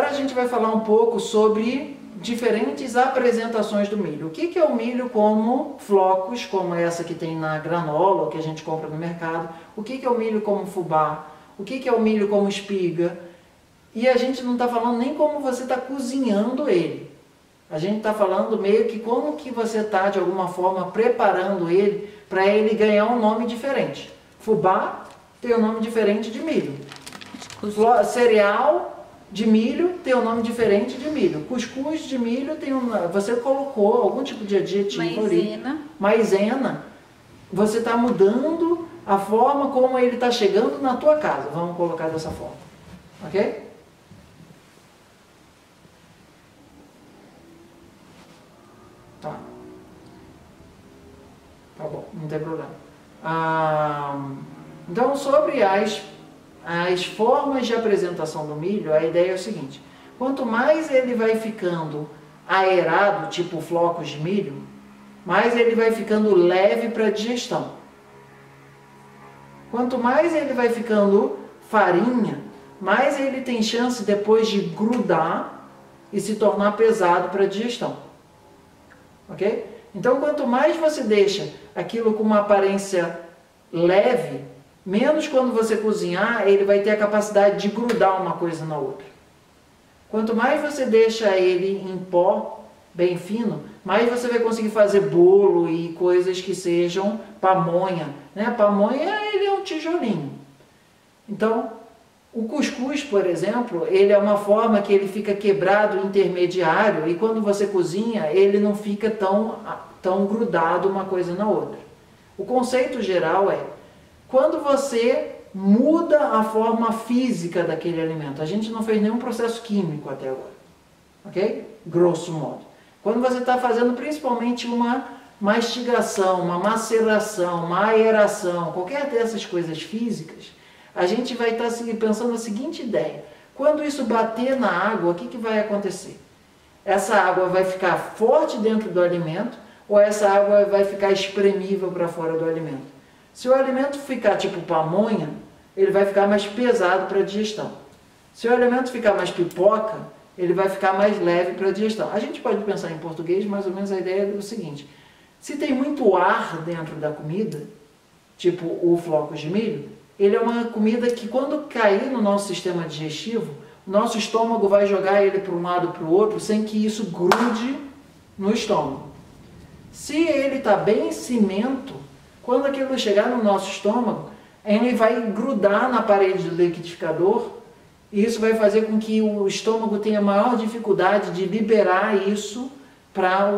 Agora a gente vai falar um pouco sobre diferentes apresentações do milho. O que é o milho como flocos, como essa que tem na granola, ou que a gente compra no mercado? O que é o milho como fubá? O que é o milho como espiga? E a gente não está falando nem como você está cozinhando ele. A gente está falando meio que como que você está, de alguma forma, preparando ele para ele ganhar um nome diferente. Fubá tem um nome diferente de milho. Cereal de milho tem um nome diferente de milho. Cuscuz de milho tem você colocou algum tipo de adjetivo ali. Maisena. Você está mudando a forma como ele está chegando na tua casa. Vamos colocar dessa forma. Ok? Tá. Tá bom, não tem problema. Então, sobre as formas de apresentação do milho, a ideia é o seguinte: quanto mais ele vai ficando aerado, tipo flocos de milho, mais ele vai ficando leve para digestão. Quanto mais ele vai ficando farinha, mais ele tem chance depois de grudar e se tornar pesado para digestão. Ok? Então, quanto mais você deixa aquilo com uma aparência leve, menos quando você cozinhar, ele vai ter a capacidade de grudar uma coisa na outra. Quanto mais você deixa ele em pó, bem fino, mais você vai conseguir fazer bolo e coisas que sejam pamonha. Né? Pamonha, ele é um tijolinho. Então, o cuscuz, por exemplo, ele é uma forma que ele fica quebrado intermediário e quando você cozinha, ele não fica tão grudado uma coisa na outra. O conceito geral é: quando você muda a forma física daquele alimento, a gente não fez nenhum processo químico até agora, ok? Grosso modo. Quando você está fazendo principalmente uma mastigação, uma maceração, uma aeração, qualquer dessas coisas físicas, a gente vai estar pensando a seguinte ideia: quando isso bater na água, o que vai acontecer? Essa água vai ficar forte dentro do alimento ou essa água vai ficar espremível para fora do alimento? Se o alimento ficar tipo pamonha, ele vai ficar mais pesado para a digestão. Se o alimento ficar mais pipoca, ele vai ficar mais leve para a digestão. A gente pode pensar em português, mais ou menos a ideia é o seguinte: se tem muito ar dentro da comida, tipo o flocos de milho, ele é uma comida que quando cair no nosso sistema digestivo, o nosso estômago vai jogar ele para um lado para o outro sem que isso grude no estômago. Se ele está bem cimento, quando aquilo chegar no nosso estômago, ele vai grudar na parede do liquidificador e isso vai fazer com que o estômago tenha maior dificuldade de liberar isso para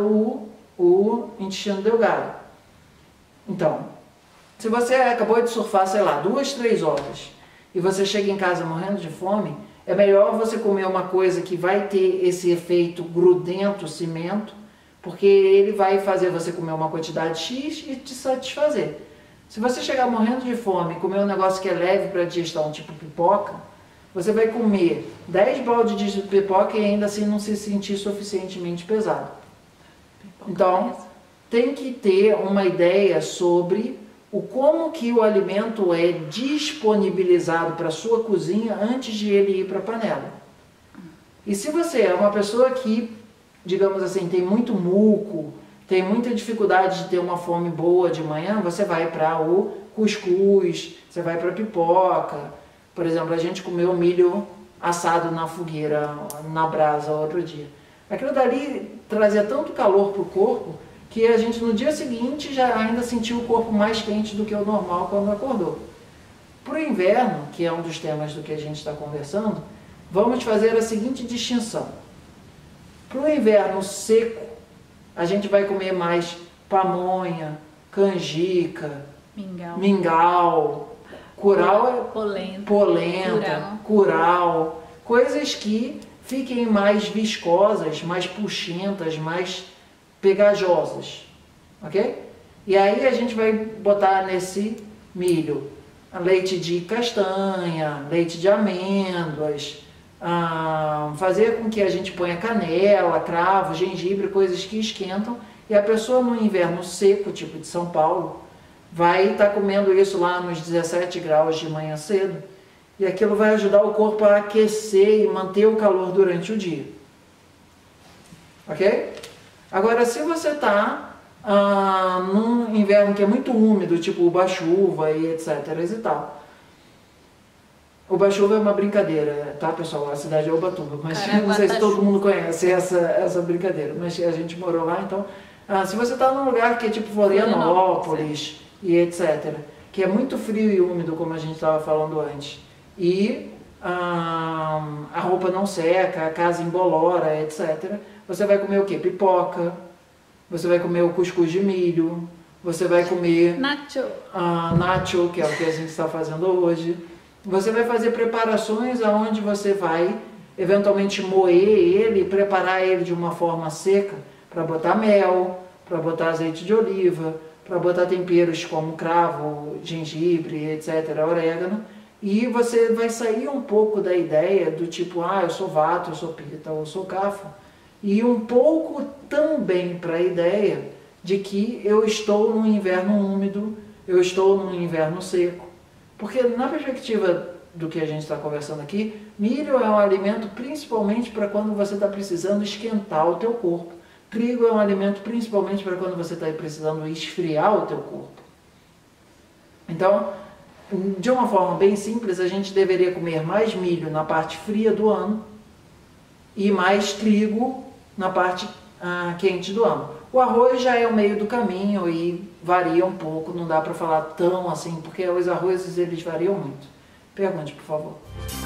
o intestino delgado. Então, se você acabou de surfar, sei lá, 2, 3 horas e você chega em casa morrendo de fome, é melhor você comer uma coisa que vai ter esse efeito grudento, cimento, porque ele vai fazer você comer uma quantidade X e te satisfazer. Se você chegar morrendo de fome e comer um negócio que é leve para digestão, tipo pipoca, você vai comer 10 baldes de pipoca e ainda assim não se sentir suficientemente pesado. Então, tem que ter uma ideia sobre como que o alimento é disponibilizado para a sua cozinha antes de ele ir para a panela. E se você é uma pessoa que, digamos assim, tem muito muco, tem muita dificuldade de ter uma fome boa de manhã, você vai para o cuscuz, você vai para a pipoca. Por exemplo, a gente comeu milho assado na fogueira, na brasa, outro dia. Aquilo dali trazia tanto calor para o corpo que a gente no dia seguinte já ainda sentiu o corpo mais quente do que o normal quando acordou. Para o inverno, que é um dos temas do que a gente está conversando, vamos fazer a seguinte distinção. Para o inverno seco, a gente vai comer mais pamonha, canjica, mingau, curau, polenta, curau, coisas que fiquem mais viscosas, mais puxentas, mais pegajosas, ok? E aí a gente vai botar nesse milho leite de castanha, leite de amêndoas, fazer com que a gente ponha canela, cravo, gengibre, coisas que esquentam, e a pessoa no inverno seco, tipo de São Paulo, vai estar comendo isso lá nos 17 graus de manhã cedo, e aquilo vai ajudar o corpo a aquecer e manter o calor durante o dia. Ok? Agora, se você está num inverno que é muito úmido, tipo Uba-chuva e etc. e tal. Uba-chuva é uma brincadeira, tá, pessoal? A cidade é Ubatuba, mas não sei se todo mundo conhece essa brincadeira, mas a gente morou lá, então... se você está num lugar que é tipo Florianópolis e etc., que é muito frio e úmido, como a gente estava falando antes, e a roupa não seca, a casa embolora, etc., você vai comer o quê? Pipoca, você vai comer o cuscuz de milho, você vai comer... nacho, que é o que a gente está fazendo hoje. Você vai fazer preparações onde você vai eventualmente moer ele, preparar ele de uma forma seca, para botar mel, para botar azeite de oliva, para botar temperos como cravo, gengibre, etc., orégano, e você vai sair um pouco da ideia do tipo, eu sou vato, eu sou pita, ou eu sou cafa, e um pouco também para a ideia de que eu estou num inverno úmido, eu estou num inverno seco. Porque na perspectiva do que a gente está conversando aqui, milho é um alimento principalmente para quando você está precisando esquentar o teu corpo. Trigo é um alimento principalmente para quando você está precisando esfriar o teu corpo. Então, de uma forma bem simples, a gente deveria comer mais milho na parte fria do ano e mais trigo na parte quente do ano. O arroz já é o meio do caminho e varia um pouco, não dá para falar tão assim, porque os arrozes eles variam muito. Pergunte, por favor.